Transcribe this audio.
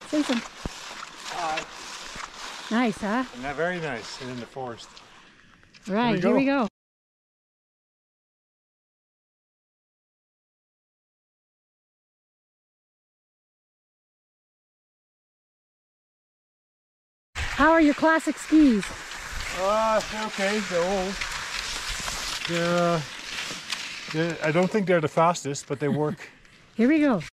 Say some. Nice, huh? And very nice, and in the forest. Right, here we go. How are your classic skis? They're okay, they're old. I don't think they're the fastest, but they work. Here we go.